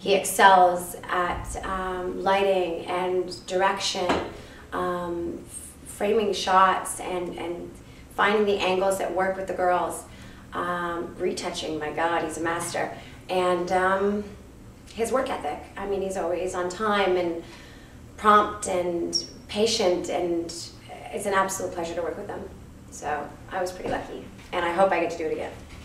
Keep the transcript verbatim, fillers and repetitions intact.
He excels at um, lighting and direction, um, framing shots, and, and finding the angles that work with the girls. Um, retouching, my God, he's a master. And um, his work ethic. I mean, he's always on time and prompt and patient, and it's an absolute pleasure to work with him. So I was pretty lucky, and I hope I get to do it again.